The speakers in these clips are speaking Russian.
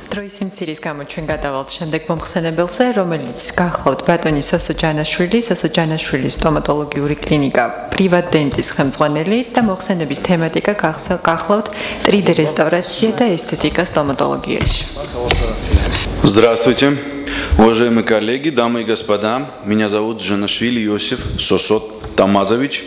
დროის სიმცირის გამო ჩვენ გადავალთ შემდეგ მომხსენებელზე, რომელიც გახლავთ ბატონი სოსო ჯანაშვილის სტომატოლოგიური კლინიკა პრივატ დენტის ხელმძღვანელი და მოხსენების თემატიკა გახლავთ 3D реставрация და эстетика стоматологიაში. Здравствуйте, уважаемые коллеги, дамы и господа. Меня зовут Джанашвили Иосиф Сосот Тамазович.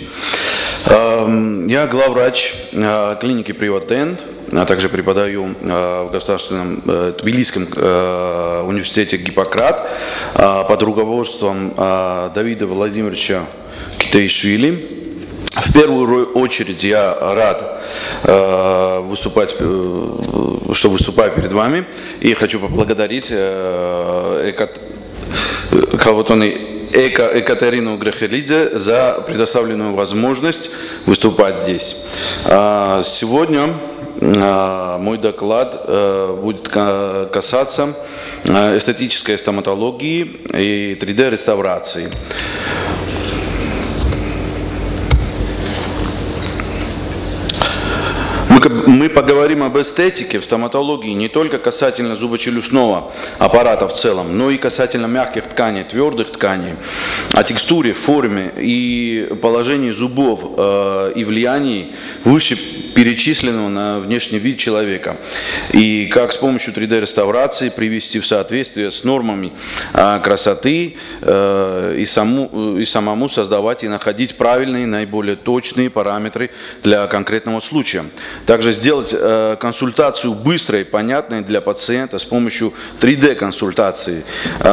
Я главврач клиники Приват Дент, а также преподаю в Государственном Тбилисском университете Гиппократ под руководством Давида Владимировича Китаишвили. В первую очередь я рад выступать, что выступаю перед вами, и хочу поблагодарить Екатерину Грехелидзе за предоставленную возможность выступать здесь. Сегодня мой доклад будет касаться эстетической стоматологии и 3D-реставрации. Мы поговорим об эстетике в стоматологии не только касательно зубочелюстного аппарата в целом, но и касательно мягких тканей, твердых тканей, о текстуре, форме и положении зубов и влиянии вышеперечисленного на внешний вид человека. И как с помощью 3D-реставрации привести в соответствие с нормами красоты и самому создавать и находить правильные, наиболее точные параметры для конкретного случая. Также сделать консультацию быстрой, понятной для пациента с помощью 3D-консультации.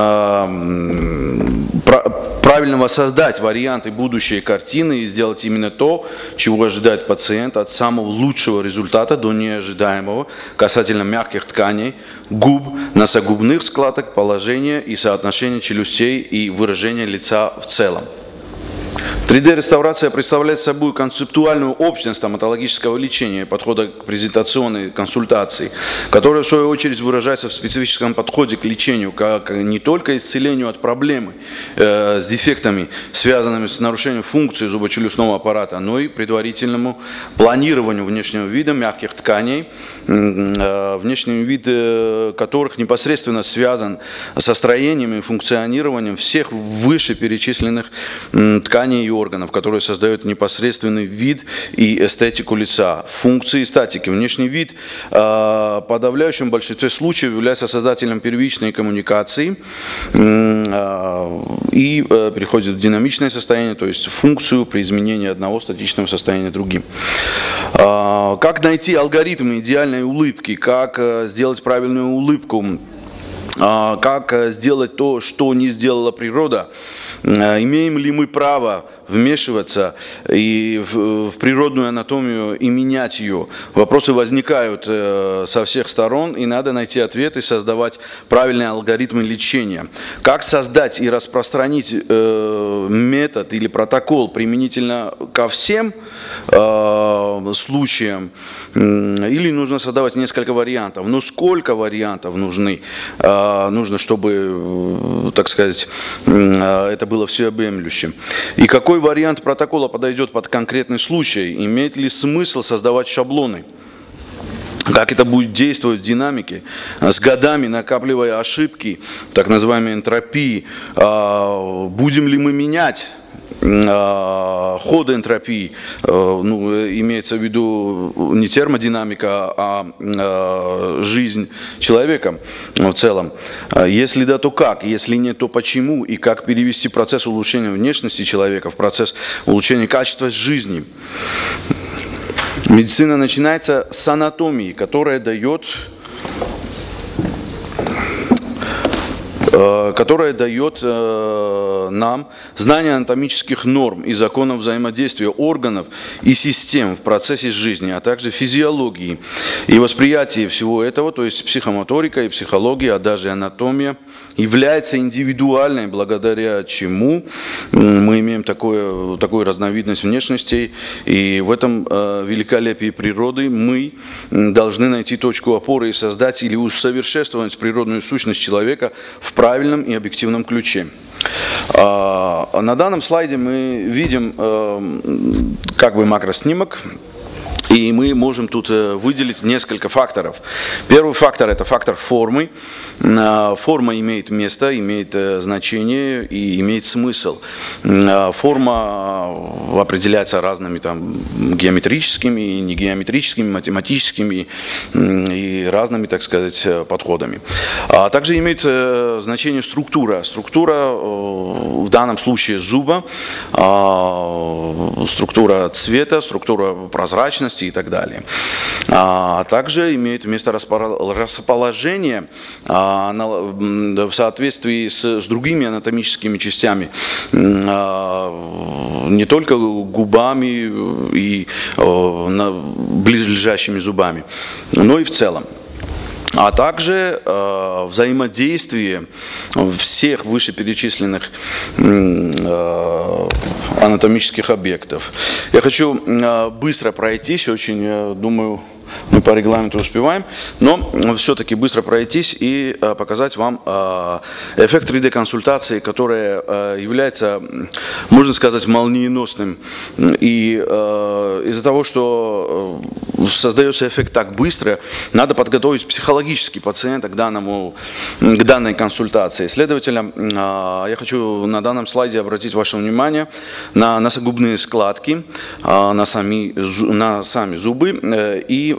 Правильно воссоздать варианты будущей картины и сделать именно то, чего ожидает пациент, от самого лучшего результата до неожидаемого касательно мягких тканей, губ, носогубных складок, положения и соотношения челюстей и выражения лица в целом. 3D-реставрация представляет собой концептуальную общность стоматологического лечения, подхода к презентационной консультации, которая в свою очередь выражается в специфическом подходе к лечению, как не только исцелению от проблемы с дефектами, связанными с нарушением функции зубочелюстного аппарата, но и предварительному планированию внешнего вида мягких тканей, внешний вид которых непосредственно связан со строением и функционированием всех вышеперечисленных тканей и органов, которые создают непосредственный вид и эстетику лица, функции и статики. Внешний вид в подавляющем большинстве случаев является создателем первичной коммуникации и переходит в динамичное состояние, то есть функцию при изменении одного статичного состояния другим. Как найти алгоритмы идеальной улыбки, как сделать правильную улыбку, как сделать то, что не сделала природа, имеем ли мы право вмешиваться и в природную анатомию и менять ее. Вопросы возникают со всех сторон, и надо найти ответ и создавать правильные алгоритмы лечения. Как создать и распространить метод или протокол применительно ко всем случаям, или нужно создавать несколько вариантов. Но сколько вариантов нужно, чтобы, так сказать, это было всеобъемлющим. И какой вариант протокола подойдет под конкретный случай? Имеет ли смысл создавать шаблоны? Как это будет действовать в динамике, с годами накапливая ошибки, так называемые энтропии? Будем ли мы менять хода энтропии, имеется в виду не термодинамика, а жизнь человека в целом. Если да, то как? Если нет, то почему? И как перевести процесс улучшения внешности человека в процесс улучшения качества жизни? Медицина начинается с анатомии, которая дает нам знание анатомических норм и законов взаимодействия органов и систем в процессе жизни, а также физиологии и восприятие всего этого, то есть психомоторика и психология, а даже анатомия, является индивидуальной, благодаря чему мы имеем такую разновидность внешностей, и в этом великолепии природы мы должны найти точку опоры и создать или усовершенствовать природную сущность человека в правильном и объективном ключе. На данном слайде мы видим как бы макроснимок И мы можем тут выделить несколько факторов. Первый фактор – это фактор формы. Форма имеет место, имеет значение и имеет смысл. Форма определяется разными там, геометрическими, и негеометрическими, математическими и разными, так сказать, подходами. А также имеет значение структура. Структура в данном случае зуба, структура цвета, структура прозрачности и так далее. А также имеет место расположение в соответствии с другими анатомическими частями, не только губами и близлежащими зубами, но и в целом. А также взаимодействие всех вышеперечисленных анатомических объектов. Я хочу быстро пройтись, очень, думаю, мы по регламенту успеваем, но все-таки быстро пройтись и показать вам эффект 3D-консультации, который является, можно сказать, молниеносным. И из-за того, что создается эффект так быстро, надо подготовить психологически пациента к данной консультации. Следовательно, я хочу на данном слайде обратить ваше внимание на носогубные складки, на сами зубы и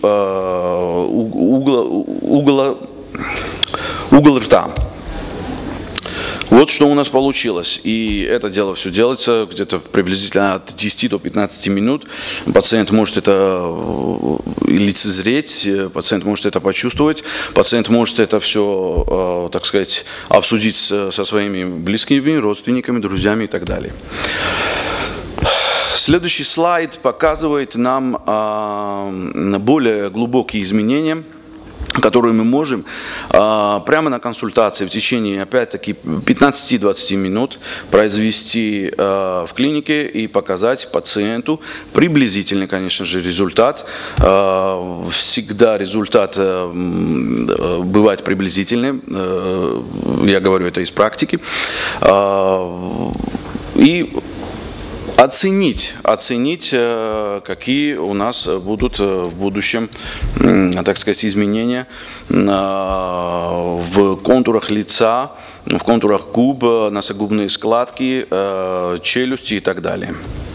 угол рта. Вот что у нас получилось. И это дело все делается где-то приблизительно от 10 до 15 минут. Пациент может это лицезреть, пациент может это почувствовать, пациент может это все, так сказать, обсудить со своими близкими, родственниками, друзьями и так далее. Следующий слайд показывает нам более глубокие изменения, которые мы можем прямо на консультации в течение, опять-таки, 15-20 минут произвести в клинике и показать пациенту приблизительный, конечно же, результат. Всегда результат бывает приблизительным, я говорю это из практики. И оценить, какие у нас будут в будущем, так сказать, изменения в контурах лица, в контурах губ, носогубные складки, челюсти и так далее.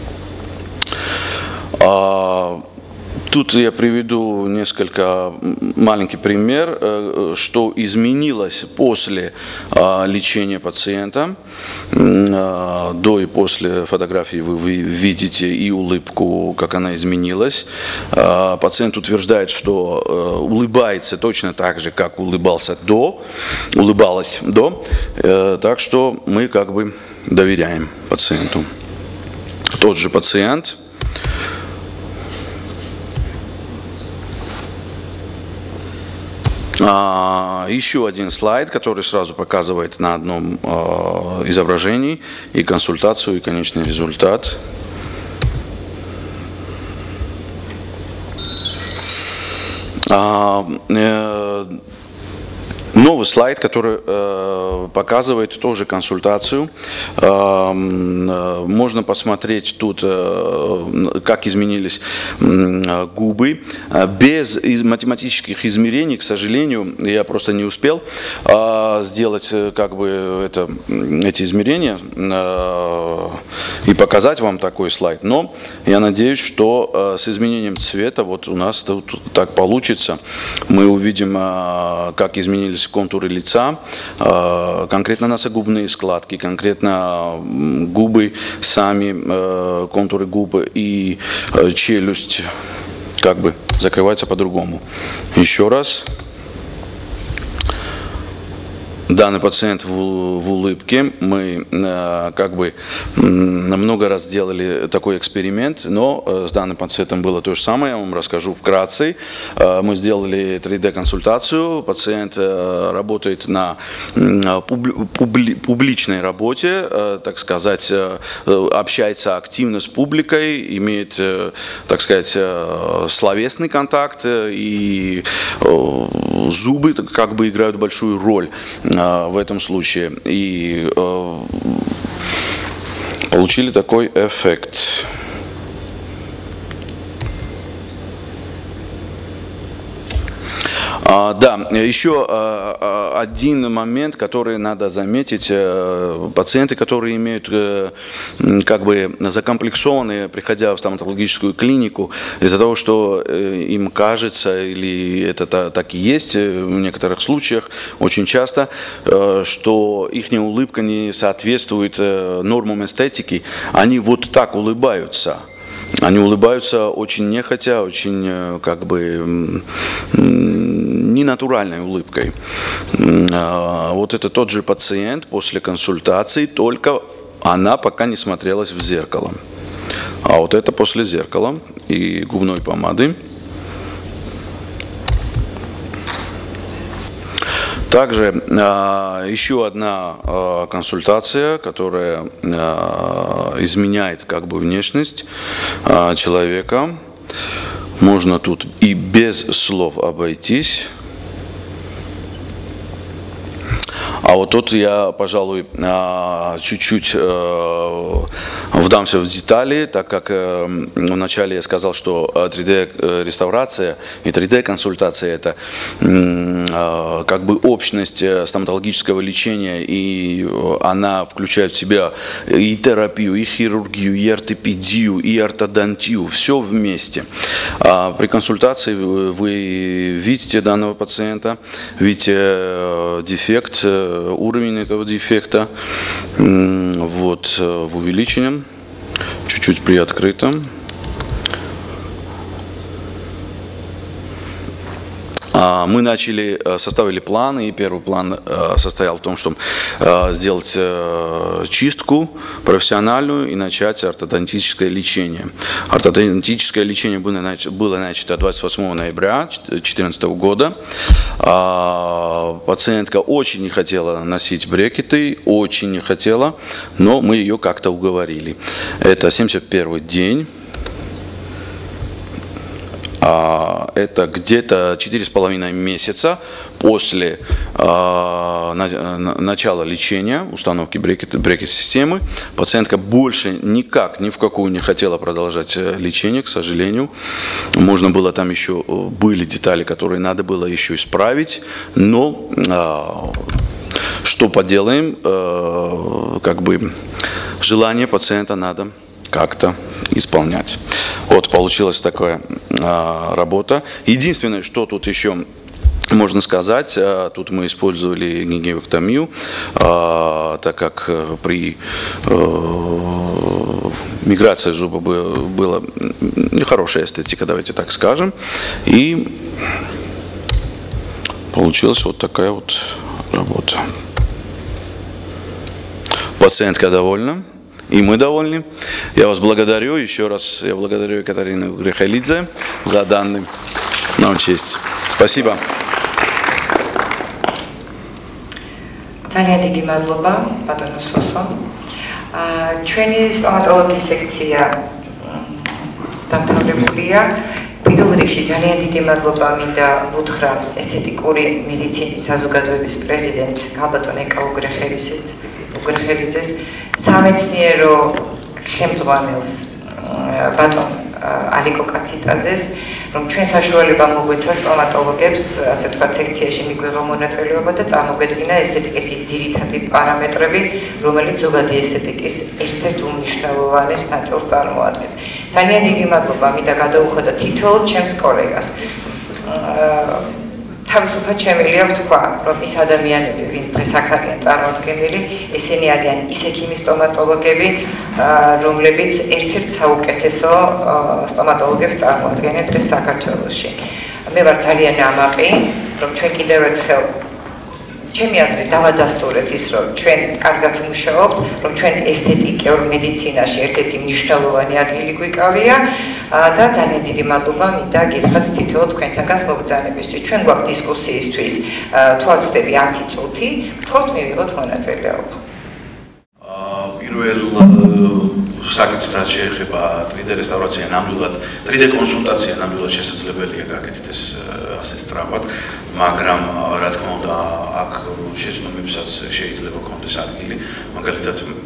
Тут я приведу несколько маленький пример, что изменилось после лечения пациента. До и после фотографии вы видите и улыбку, как она изменилась. Пациент утверждает, что улыбается точно так же, как улыбалась до. Так что мы как бы доверяем пациенту. Тот же пациент. Еще один слайд, который сразу показывает на одном изображении и консультацию, и конечный результат. Новый слайд, который показывает тоже консультацию. Можно посмотреть тут, как изменились губы. Без математических измерений, к сожалению, я просто не успел сделать как бы эти измерения и показать вам такой слайд. Но я надеюсь, что с изменением цвета вот у нас тут так получится. Мы увидим, как изменились контуры лица, конкретно носогубные складки, конкретно губы сами, контуры губ и челюсть как бы закрываются по-другому. Еще раз. Данный пациент в улыбке. Мы как бы много раз делали такой эксперимент, но с данным пациентом было то же самое. Я вам расскажу вкратце. Мы сделали 3D-консультацию. Пациент работает на публичной работе, так сказать, общается активно с публикой, имеет, так сказать, словесный контакт, и зубы как бы играют большую роль в этом случае, и получили такой эффект. Да, еще один момент, который надо заметить. Пациенты, которые имеют как бы закомплексованные, приходя в стоматологическую клинику, из-за того, что им кажется, или это так и есть в некоторых случаях, очень часто, что их улыбка не соответствует нормам эстетики, они вот так улыбаются. Они улыбаются очень нехотя, очень как бы ненатуральной улыбкой. Вот это тот же пациент после консультации, только она пока не смотрелась в зеркало. А вот это после зеркала и губной помады. Также еще одна консультация, которая изменяет как бы внешность человека. Можно тут и без слов обойтись. А вот тут я, пожалуй, чуть-чуть вдамся в детали, так как вначале я сказал, что 3D-реставрация и 3D-консультация – это как бы общность стоматологического лечения, и она включает в себя и терапию, и хирургию, и ортопедию, и ортодонтию, все вместе. При консультации вы видите данного пациента, видите дефект, уровень этого дефекта, вот в увеличенном, чуть-чуть приоткрытом. Мы составили план, и первый план состоял в том, чтобы сделать чистку профессиональную и начать ортодонтическое лечение. Ортодонтическое лечение было начато 28 ноября 2014 года. Пациентка очень не хотела носить брекеты, очень не хотела, но мы ее как-то уговорили. Это 71-й день. Это где-то 4,5 месяца после начала лечения, установки брекет-системы. Пациентка больше никак, ни в какую не хотела продолжать лечение, к сожалению. Можно было, там еще были детали, которые надо было еще исправить, но что поделаем, как бы желание пациента надо как-то исполнять. Вот получилась такая работа. Единственное, что тут еще можно сказать, тут мы использовали гигиевектомию, так как при миграции зуба была нехорошая эстетика, давайте так скажем. И получилась вот такая вот работа. Пациентка довольна. И мы довольны. Я вас благодарю. Еще раз я благодарю Екатерину Грехалидзе за данный нам честь. Спасибо. ძალიან დიდი მადლობა ბატონო სოსო. ჩვენი სტომატოლოგიის სექცია დამთავრებულია. პირველ რიგში ძალიან დიდი მადლობა მინდა ვუთხრა ესთეტიკური მედიცინის საზოგადოების პრეზიდენტს ალბატონ ეკა უგრეხელიძეს, სამეცნიერო ხელმძღვანელს ბატონ ალიკო კაციტაძეს, რომ ჩვენ საშუალება მოგვეცა სტომატოლოგებს, ასე ვთქვათ, სექციაში მიგვიღო მონაწილეობა და წარმოგვედგინა ესთეტიკის ის ძირითადი პარამეტრები, რომელიც ზოგადი ესთეტიკის ერთ-ერთ უმნიშვნელოვანეს ნაწილს წარმოადგენს. ძალიან დიდი მადლობა მინდა გადაუხადო თითოეულ ჩემს კოლეგას. თავისუფლად შემიძლია ვთქვა, რომ ის ადამიანები, ვინც დღეს აქ არიან წარმოდგენილი, ესენი არიან ის ექიმი სტომატოლოგები, რომლებიც ერთ-ერთ საუკეთესო სტომატოლოგებს წარმოადგენენ დღეს საქართველოში. მე ვარ ძალიან ამაყი, რომ ჩვენ კიდევ ერთხელ ჩემი აზრით დავადასტურეთ ის, რომ ჩვენ კარგად ვმუშაობთ, რომ ჩვენ ესთეტიკურ მედიცინაში ერთ-ერთი მნიშვნელოვანი ადგილი გვიკავია და ძალიან დიდი მადლობა მინდა გითხრათ თითოეულ თქვენთანგანს მობრძანებისთვის. ჩვენ გვაქვს დისკუსიისთვის თუ არ ვცდები 10 წუთი, გთხოვთ მივიღოთ მონაწილეობა. პირველ საკითხს რაც შეეხება 3D რესტავრაცია, ნამდვილად 3D კონსულტაცია ნამდვილად შესაძლებელია გაკეთდეს ასე სწრაფად, მაგრამ რა თქმა უნდა აქ შეცნობებსაც შეიძლება კონდეს ადგილი, მაგალითად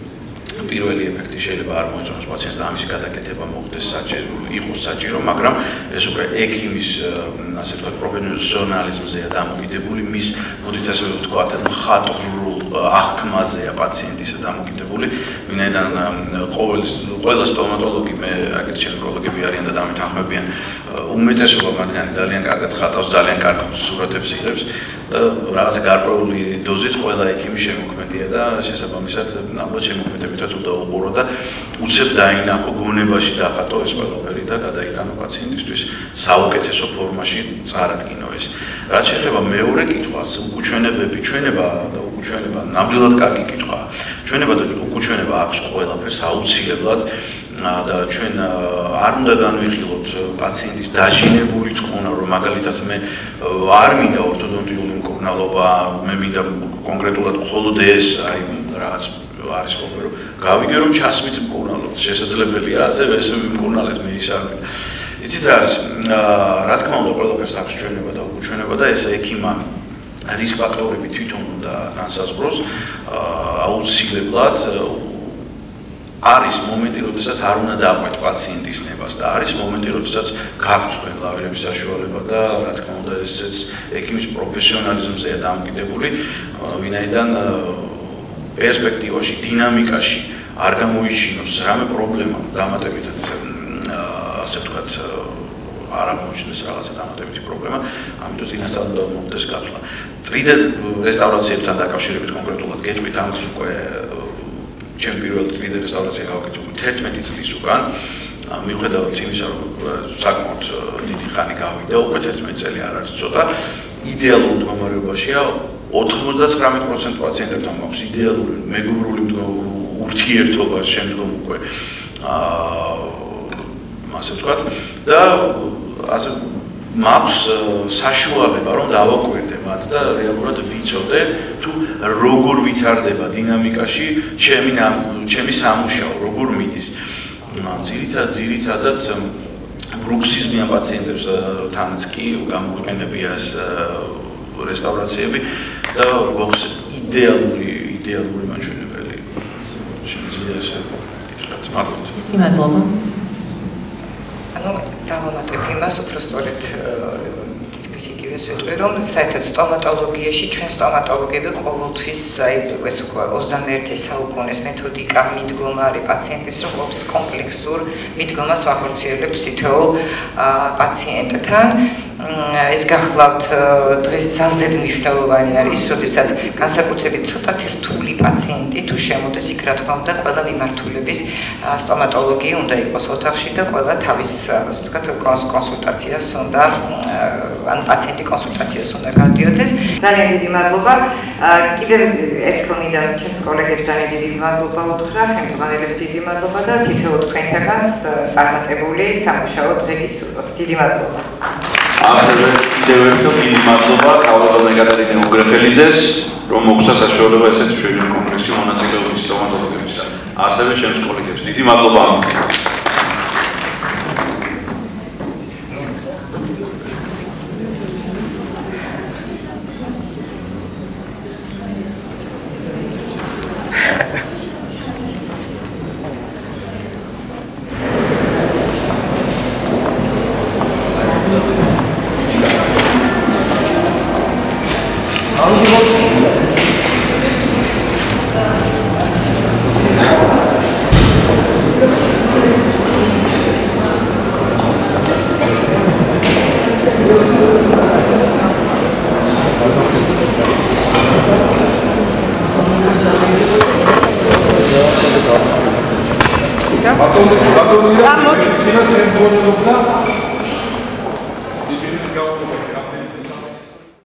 პირველი ეფექტი შეიძლება არ მოიწონოს პაციენტს და ამის გადაკეთება მოხდეს იყოს საჭირო, მაგრამ ეს უკვე ექიმის ასე ვთქვათ პროფესიონალიზმზეა დამოკიდებული, მის მოდით ასე ვთქვათ მხატვრულ აღქმაზეა პაციენტისა დამოკიდებული, ვინაიდან ყველა სტომატოლოგი მე აგერ ჩემი კოლეგები არიან და დამეთანხმებიან უმეტესობა მათგანი ძალიან კარგად ხატავს, ძალიან კარგ სურათებს იღებს და რაღაცა გარკვეული დოზით ყველა ექიმი შემოქმედია და შესაბამისად ალბათ შემოქმედებითაც დაუყურო და უცებ დაინახო გონებაში დახატო ეს ყველაფერი და გადაიტანო პაციენტისთვის საუკეთესო ფორმაში წარადგინო ეს. რაც შეეხება მეორე კითხვას, უკუჩვენებები, ჩვენება და უკუჩვენება ნამდვილად კარგი კითხვაა. ჩვენება და უკუჩვენება აქვს ყველაფერს აუცილებლად და ჩვენ არ უნდა განვიხილოთ პაციენტის დაჟინებული თხოვნა, რომ მაგალითად მე არ მინდა ორთოდონტიული მკურნალობა, მე მინდა კონკრეტულად მხოლოდ ეს, აი რაღაც არის ხოლმე რომ გავიგე რომ ჩასმით მკურნალობთ, შესაძლებელია ასევე ეს მკურნალეთ მე ის არ მინდა. იცით რა არის, რა თქმა უნდა ყველაფერს აქვს ჩვენება და უკუჩვენება და ეს ექიმმა რისკ ფაქტორები თვითონ უნდა განსაზღვროს აუცილებლად არის მომენტი, როდესაც არ უნდა დაყვეთ პაციენტის ნებას და არის მომენტი, როდესაც გაქვთ თქვენ ლავირების საშუალება და რა თქმა უნდა ესეც ექიმის პროფესიონალიზმზეა დამოკიდებული, ვინაიდან პერსპექტივაში, დინამიკაში არ გამოიჩინოს რამე პრობლემა დამატებითად ასე ვთქვათ არ აღმოჩნდეს რაღაცა დამატებითი პრობლემა, ამიტომ წინასწარ უნდა მოხდეს გათვლა. წრიდა რესტავრაციებთან დაკავშირებით კონკრეტულად გეტყვით ამას უკვე ჩემ პირველ წრიდა რესტავრაცია გავაკეთე 11 წლის უკან. მიუხედავად იმისა, რომ საკმაოდ დიდი ხანი გავიდა, უკვე 11 წელი არ არის ცოტა. იდეალურ მდგომარეობაშია 99% პაციენტებთან მაქვს იდეალური მეგობრული ურთიერთობა შემდგომ უკვე ასე ვთქვათ და ასე მაქვს საშუალება რომ დავაკვირდე მათ და რეალურად ვიცოდე თუ როგორ ვითარდება დინამიკაში ჩემი სამუშაო როგორ მიდის ძირითადად ბრუქსიზმიან პაციენტებს თანაც კი გამოიყენებია ეს რესტავრაციები და გვაქვს იდეალური მაჩვენებელი შემიძლია ესე გითხრათ მადლობა ანუ დავამატებ იმას უფრო სწორედ ისიც ვიტყვი რომ საერთოდ სტომატოლოგიაში ჩვენ სტომატოლოგები ყოველთვის აი ეს უკვე 21 საუკუნის მეთოდიკა მიდგომარი პაციენტის რომ ყოველთვის კომპლექსურ მიდგომას ვახორციელებთ თითოეულ პაციენტთან ეს გახლავთ დღეს ძალზედ მნიშვნელოვანი არის, როდესაც განსაკუთრებით ცოტათი რთული პაციენტი თუ შემოდის იქ რა თქმა უნდა ყველა მიმართულების სტომატოლოგი უნდა იყოს ოთახში და ყველა თავის ასე ვთქვათ კონსულტაციას უნდა ან პაციენტი კონსულტაციას უნდა გადიოდეს. ძალიან დიდი მადლობა. კიდევ ერთხელ მინდა ჩემს კოლეგებს ძალიან დიდი მადლობა უთხრა, ხელმძღვანელებს დიდი მადლობა და თითოეულ თქვენთაგანს წარმატებული სამუშაო დღე გისურვოთ. დიდი მადლობა. ასევე კიდევ ერთხელ დიდი მადლობა თავდაცვის კატერინა უგრეხელიძეს, რომ მოგცა საშუალება ესეთი შვედური კონგრესში მონაწილეობის სტომატოლოგებისა. ასევე ჩემს კოლეგებს დიდი მადლობა. Siamo di